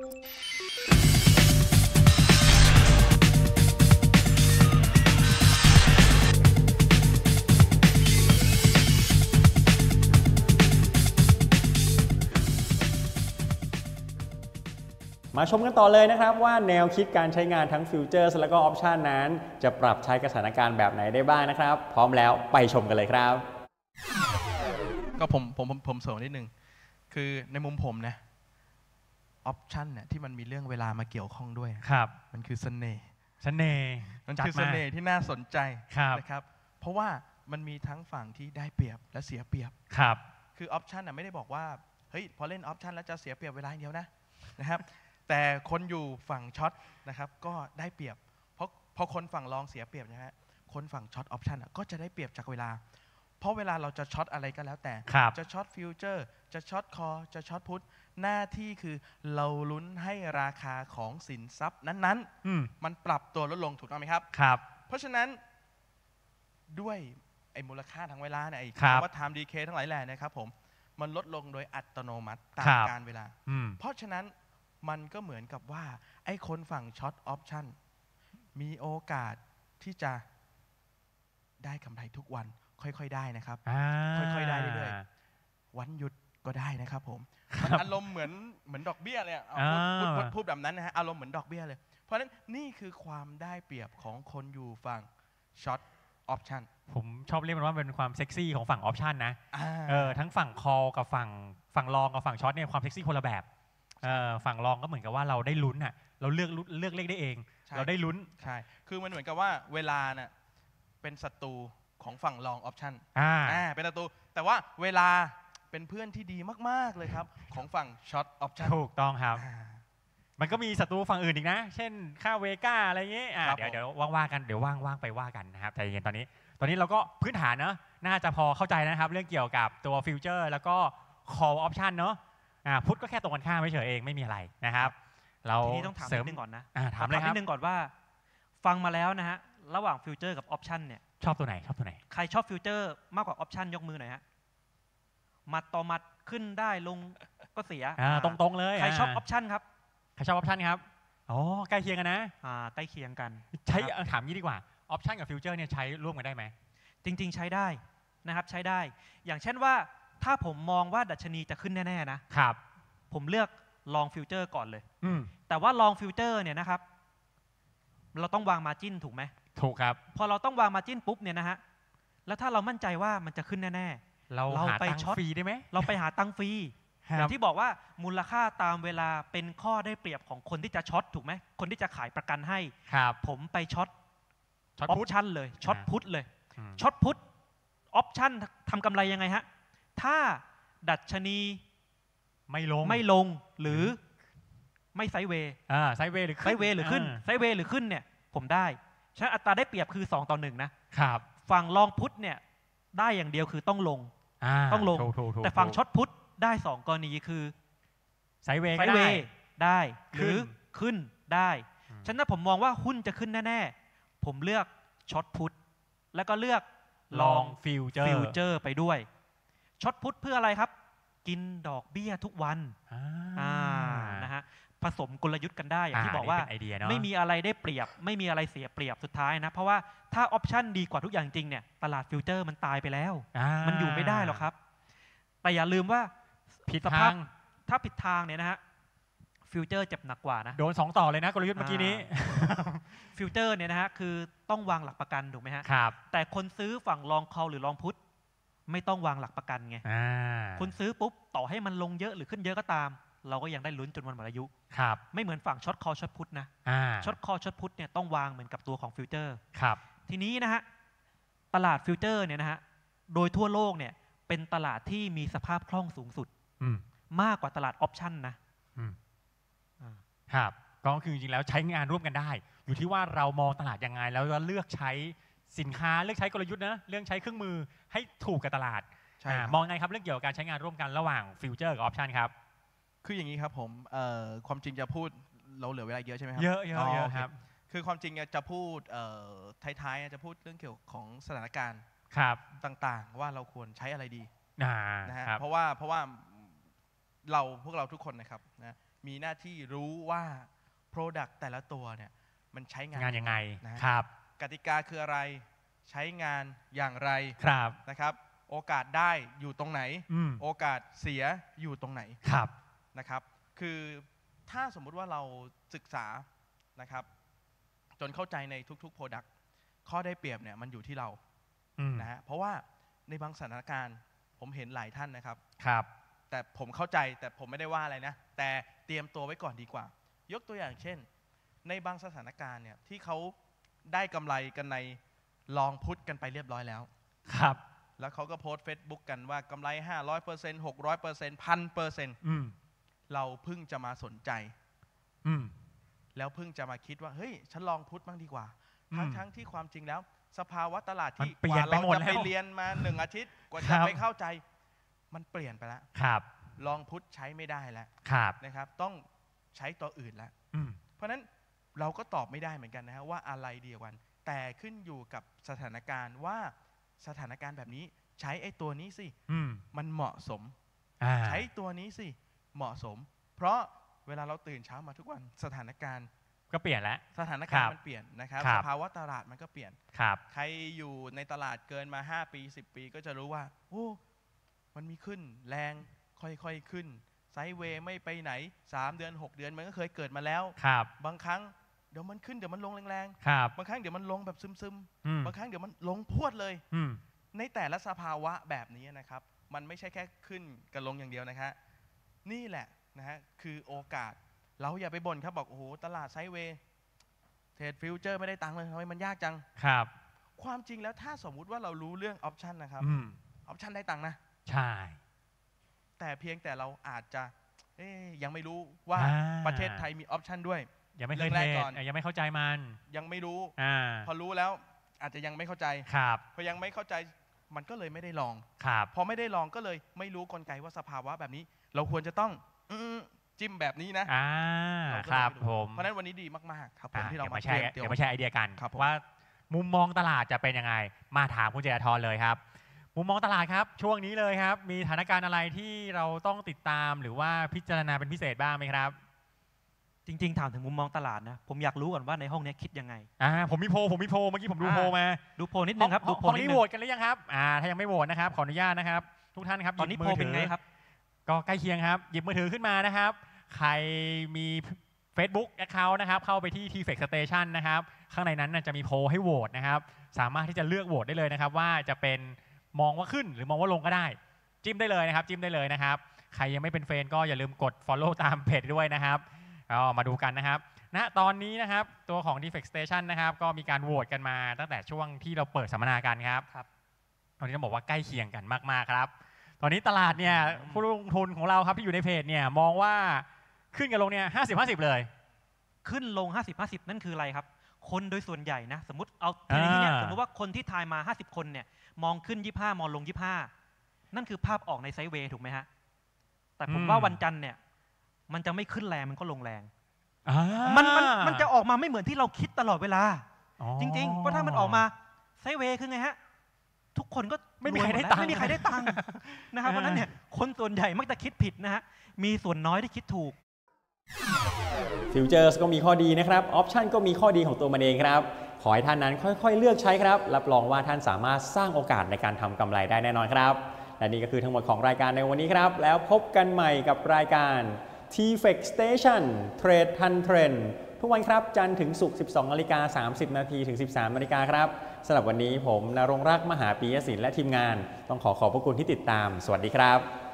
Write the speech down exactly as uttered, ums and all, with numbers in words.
มาชมกันต่อเลยนะครับว่าแนวคิดการใช้งานทั้งฟิวเจอร์และก็ออปชันนั้นจะปรับใช้กับสถานการณ์แบบไหนได้บ้างนะครับพร้อมแล้วไปชมกันเลยครับก็ผมผมผมเสริมนิดนึงคือในมุมผมนะออปชันเนี่ยที่มันมีเรื่องเวลามาเกี่ยวข้องด้วยครับมันคือเสน่ห์เสน่ห์มันคือเสน่ห์ที่น่าสนใจนะครับเพราะว่ามันมีทั้งฝั่งที่ได้เปรียบและเสียเปรียบครับคือออปชันน่ะไม่ได้บอกว่าเฮ้ยพอเล่นออปชันแล้วจะเสียเปรียบเวลาอย่างเดียวนะนะครับแต่คนอยู่ฝั่งช็อตนะครับก็ได้เปรียบเพราะพอคนฝั่งลองเสียเปรียบนะฮะคนฝั่งช็อตออปชันก็จะได้เปรียบจากเวลาเพราะเวลาเราจะช็อตอะไรก็แล้วแต่จะช็อตฟิวเจอร์จะช็อตคอจะช็อตพุทหน้าที่คือเราลุ้นให้ราคาของสินทรัพย์นั้นๆมันปรับตัวลดลงถูกต้องไหมครับครับเพราะฉะนั้นด้วยไอ้มูลค่าทางเวลาเนี่ยไอ้คำว่า time decay ทั้งหลายแหล่นะครับผมมันลดลงโดยอัตโนมัติตามกาลเวลาเพราะฉะนั้นมันก็เหมือนกับว่าไอ้คนฝั่งช็อตออปชั่นมีโอกาสที่จะได้กำไรทุกวันค่อยๆได้นะครับค่อยๆได้เรื่อยๆวันหยุดก็ได้นะครับผมมันอารมณ์เหมือนเหมือนดอกเบี้ยเลยพูดพูดพูดแบบนั้นนะฮะอารมณ์เหมือนดอกเบี้ยเลยเพราะฉะนั้นนี่คือความได้เปรียบของคนอยู่ฝั่งช็อตออปชั่นผมชอบเรียกมันว่าเป็นความเซ็กซี่ของฝั่งออปชั่นนะเออทั้งฝั่งคอลกับฝั่งฝั่งลองกับฝั่งช็อตเนี่ยความเซ็กซี่คนละแบบฝั่งรองก็เหมือนกับว่าเราได้ลุ้นอ่ะเราเลือกเลือกเลขได้เองเราได้ลุ้นใช่คือมันเหมือนกับว่าเวลาน่ะเป็นศัตรูของฝั่งรองออปชั่นอ่าเป็นศัตรูแต่ว่าเวลาเป็นเพื่อนที่ดีมากๆเลยครับของฝั่งช็อตออปชั่นถูกต้องครับมันก็มีศัตรูฝั่งอื่นอีกนะเช่นค่าเวก้าอะไรเงี้ยเดี๋ยวเดี๋ยวว่างๆกันเดี๋ยวว่างๆไปว่ากันนะครับใจเย็นตอนนี้ตอนนี้เราก็พื้นฐานเนอะน่าจะพอเข้าใจนะครับเรื่องเกี่ยวกับตัวฟิวเจอร์แล้วก็ call option เนอะพุทธก็แค่ตรงกันข้ามไม่เฉยเองไม่มีอะไรนะครับเราทีนี้ต้องถามนิดนึงก่อนนะถามนิดนึงก่อนว่าฟังมาแล้วนะฮะระหว่างฟิวเจอร์กับออปชันเนี่ยชอบตัวไหนชอบตัวไหนใครชอบฟิวเจอร์มากกว่าออปชันยกมือหน่อยฮะมัดต่อมัดขึ้นได้ลงก็เสียตรงๆเลยใครชอบออปชันครับใครชอบออปชันครับอ๋อใกล้เคียงกันนะใกล้เคียงกันใช้ถามงี้ดีกว่าออปชันกับฟิวเจอร์เนี่ยใช้ร่วมกันได้ไหมจริงๆใช้ได้นะครับใช้ได้อย่างเช่นว่าถ้าผมมองว่าดัชนีจะขึ้นแน่ๆนะครับผมเลือกลองฟิวเจอร์ก่อนเลยแต่ว่าลองฟิวเจอร์เนี่ยนะครับเราต้องวางมาร์จิ้นถูกไหมถูกครับพอเราต้องวางมาร์จิ้นปุ๊บเนี่ยนะฮะแล้วถ้าเรามั่นใจว่ามันจะขึ้นแน่ๆเราหาตังค์ฟรีได้ไหมเราไปหาตังค์ฟรีอย่างที่บอกว่ามูลค่าตามเวลาเป็นข้อได้เปรียบของคนที่จะช็อตถูกไหมคนที่จะขายประกันให้ผมไปช็อตออปชั่นเลยช็อตพุทเลยช็อตพุทออปชั่นทำกำไรยังไงฮะถ้าดัชนีไม่ลงไม่ลงหรือไม่ไซด์เวย์อ่าไซด์เวย์หรือไซด์เวย์หรือขึ้นไซด์เวย์หรือขึ้นเนี่ยผมได้ฉะนั้นอัตราได้เปรียบคือสองต่อหนึ่งนะครับฝั่งลองพุทเนี่ยได้อย่างเดียวคือต้องลงต้องลงแต่ฝั่งช็อตพุทได้สองกรณีคือไซด์เวย์ได้ได้หรือขึ้นได้ฉะนั้นผมมองว่าหุ้นจะขึ้นแน่ๆผมเลือกช็อตพุทแล้วก็เลือกลองฟิวเจอร์ฟิวเจอร์ไปด้วยช็อตพุทเพื่ออะไรครับกินดอกเบี้ยทุกวันนะฮะผสมกลยุทธ์กันได้อย่างที่บอกว่าไม่มีอะไรได้เปรียบไม่มีอะไรเสียเปรียบสุดท้ายนะเพราะว่าถ้าออปชั่นดีกว่าทุกอย่างจริงเนี่ยตลาดฟิวเจอร์มันตายไปแล้วมันอยู่ไม่ได้หรอกครับแต่อย่าลืมว่าผิดทางถ้าผิดทางเนี่ยนะฮะฟิวเจอร์เจ็บหนักกว่านะโดนสองต่อเลยนะกลยุทธ์เมื่อกี้นี้ฟิวเจอร์เนี่ยนะฮะคือต้องวางหลักประกันถูกไหมฮะครับแต่คนซื้อฝั่งลองคอลหรือลองพุทไม่ต้องวางหลักประกันไงคุณซื้อปุ๊บต่อให้มันลงเยอะหรือขึ้นเยอะก็ตามเราก็ยังได้ลุ้นจนวันหมดอายุครับไม่เหมือนฝั่งช็อตคอช็อตพุทนะช็อตคอช็อตพุทเนี่ยต้องวางเหมือนกับตัวของฟิวเจอร์ครับทีนี้นะฮะตลาดฟิวเจอร์เนี่ยนะฮะโดยทั่วโลกเนี่ยเป็นตลาดที่มีสภาพคล่องสูงสุดมากกว่าตลาดออปชั่นนะครับก็คือจริงๆแล้วใช้งานร่วมกันได้อยู่ที่ว่าเรามองตลาดยังไงแล้วก็เลือกใช้สินค้าเลือกใช้กลยุทธ์นะเรื่องใช้เครื่องมือให้ถูกกับตลาดมองไงครับเรื่องเกี่ยวกับการใช้งานร่วมกันระหว่างฟิวเจอร์กับออปชันครับคืออย่างนี้ครับผมความจริงจะพูดเราเหลือเวลาเยอะใช่ไหมครับเยอะเยอะครับคือความจริงจะพูดท้ายๆจะพูดเรื่องเกี่ยวของสถานการณ์ต่างๆว่าเราควรใช้อะไรดีนะฮะเพราะว่าเพราะว่าเราพวกเราทุกคนนะครับนะมีหน้าที่รู้ว่า Product แต่ละตัวเนี่ยมันใช้งานงานยังไงนะครับ กติกาคืออะไรใช้งานอย่างไรครับนะครับโอกาสได้อยู่ตรงไหน โอกาสเสียอยู่ตรงไหนครับนะครับคือถ้าสมมุติว่าเราศึกษานะครับจนเข้าใจในทุกๆ Product ข้อได้เปรียบเนี่ยมันอยู่ที่เรานะฮะเพราะว่าในบางสถานการณ์ผมเห็นหลายท่านนะครับครับแต่ผมเข้าใจแต่ผมไม่ได้ว่าอะไรนะแต่เตรียมตัวไว้ก่อนดีกว่ายกตัวอย่างเช่นในบางสถานการณ์เนี่ยที่เขาได้กำไรกันในลองพุทกันไปเรียบร้อยแล้วครับแล้วเขาก็โพสต์ Facebook กันว่ากำไร ห้าร้อยเปอร์เซ็นต์ หกร้อยเปอร์เซ็นต์ หนึ่งพันเปอร์เซ็นต์ เราเพิ่งจะมาสนใจแล้วเพิ่งจะมาคิดว่าเฮ้ยฉันลองพุทบ้างดีกว่าทั้งทั้งที่ความจริงแล้วสภาวะตลาดที่กว่าเราจะไปเรียนมาหนึ่งอาทิตย์กว่าจะไปเข้าใจมันเปลี่ยนไปแล้วลองพุทใช้ไม่ได้แล้วนะครับต้องใช้ตัวอื่นแล้วเพราะนั้นเราก็ตอบไม่ได้เหมือนกันนะฮะว่าอะไรเดียวกันแต่ขึ้นอยู่กับสถานการณ์ว่าสถานการณ์แบบนี้ใช้ไอ้ตัวนี้สิมันเหมาะสมใช้ตัวนี้สิเหมาะสมเพราะเวลาเราตื่นเช้ามาทุกวันสถานการณ์ก็เปลี่ยนแล้วสถานการณ์มันเปลี่ยนนะครับสภาวะตลาดมันก็เปลี่ยนใครอยู่ในตลาดเกินมาห้าปีสิบปีก็จะรู้ว่าโอ้มันมีขึ้นแรงค่อยๆขึ้นไซด์เวย์ไม่ไปไหนสามเดือนหกเดือนมันก็เคยเกิดมาแล้วบางครั้งเดี๋ยวมันขึ้นเดี๋ยวมันลงแรงๆบางครั้งเดี๋ยวมันลงแบบซึมๆบางครั้งเดี๋ยวมันลงพรวดเลยในแต่ละสภาวะแบบนี้นะครับมันไม่ใช่แค่ขึ้นกับลงอย่างเดียวนะครับนี่แหละนะฮะคือโอกาสเราอย่าไปบ่นครับบอกโอ้โหตลาดไซด์เวย์เทรดฟิวเจอร์ไม่ได้ตังค์เลยทำไมมันยากจังครับความจริงแล้วถ้าสมมุติว่าเรารู้เรื่องออปชันนะครับออปชันได้ตังค์นะใช่แต่เพียงแต่เราอาจจะยังไม่รู้ว่าประเทศไทยมีออปชันด้วยยังไม่เคยเทรดยังไม่เข้าใจมันยังไม่รู้พอรู้แล้วอาจจะยังไม่เข้าใจพอยังไม่เข้าใจมันก็เลยไม่ได้ลองพอไม่ได้ลองก็เลยไม่รู้กลไกว่าสภาวะแบบนี้เราควรจะต้องจิ้มแบบนี้นะครับผมเพราะนั้นวันนี้ดีมากๆครับผมที่เรามาแชร์เดี๋ยวมาแชร์ไอเดียกันว่ามุมมองตลาดจะเป็นยังไงมาถามคุณเจตธรเลยครับมุมมองตลาดครับช่วงนี้เลยครับมีสถานการณ์อะไรที่เราต้องติดตามหรือว่าพิจารณาเป็นพิเศษบ้างไหมครับจริงๆถามถึงมุมมองตลาดนะผมอยากรู้ก่อนว่าในห้องนี้คิดยังไงอ่าผมมีโพผมมีโพเมื่อกี้ผมดูโพมาดูโพนิดนึงครับดูโพนิดนึงโหวตกันหรือยังครับอ่าถ้ายังไม่โหวตนะครับขออนุญาตนะครับทุกท่านครับตอนนี้โพเป็นไงครับก็ใกล้เคียงครับหยิบมือถือขึ้นมานะครับใครมี Facebook Account นะครับเข้าไปที่ ที เฟก Station นะครับข้างในนั้นจะมีโพลให้โหวตนะครับสามารถที่จะเลือกโหวตได้เลยนะครับว่าจะเป็นมองว่าขึ้นหรือมองว่าลงก็ได้จิ้มได้เลยนะครับจิ้มได้เลยนะครับใครยังไม่เป็นเฟรนด์ก็อย่าลืมกด Follow ตามเพจด้วยนะครับก็มาดูกันนะครับณตอนนี้นะครับตัวของ ที เฟก Station นะครับก็มีการโหวตกันมาตั้งแต่ช่วงที่เราเปิดสัมมนากันครับตอนนี้ต้องบอกว่าใกล้เคียงกันมากๆครับตอนนี้ตลาดเนี่ยผู้ลงทุนของเราครับที่อยู่ในเพจเนี่ยมองว่าขึ้นกับลงเนี่ยห้าสิบห้าสิบเลยขึ้นลงห้าสิบ ห้าสิบนั่นคืออะไรครับคนโดยส่วนใหญ่นะสมมติเอาทีนี้เนี่ยสมมติว่าคนที่ทายมาห้าสิบคนเนี่ยมองขึ้นยี่สิบห้ามองลงยี่สิบห้านั่นคือภาพออกในไซด์เวย์ถูกไหมฮะแต่ผมว่าวันจันทร์เนี่ยมันจะไม่ขึ้นแรงมันก็ลงแรงมันมันมันจะออกมาไม่เหมือนที่เราคิดตลอดเวลาจริงๆเพราะถ้ามันออกมาไซด์เวย์คือไงฮะทุกคนก็ไม่มีใครได้ตังค์ไม่มีใครได้ตังค์นะครับเพราะนั้นเนี่ยคนส่วนใหญ่มักจะคิดผิดนะฮะมีส่วนน้อยที่คิดถูกฟิวเจอร์สก็มีข้อดีนะครับออปชันก็มีข้อดีของตัวมันเองครับขอให้ท่านนั้นค่อยๆเลือกใช้ครับรับรองว่าท่านสามารถสร้างโอกาสในการทำกำไรได้แน่นอนครับและนี่ก็คือทั้งหมดของรายการในวันนี้ครับแล้วพบกันใหม่กับรายการ ที เฟก Station เทรดทันเทรนด์ทุกวันครับจันทร์ถึงศุกร์ สิบสองนาฬิกาสามสิบนาทีถึง สิบสามนาฬิกาครับสำหรับวันนี้ผมณรงค์รักษ์มหาปียศิลป์และทีมงานต้องขอขอบพระคุณที่ติดตามสวัสดีครับ